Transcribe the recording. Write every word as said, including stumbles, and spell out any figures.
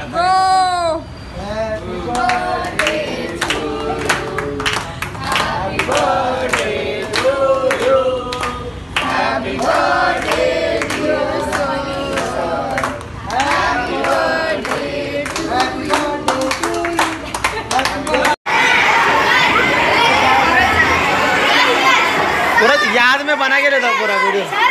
Go! Happy birthday to you. Happy birthday to you. Happy birthday dear Sunny sir. Happy birthday to you. Happy birthday to you. Happy birthday. पूरा याद में बना के लेता पूरा video.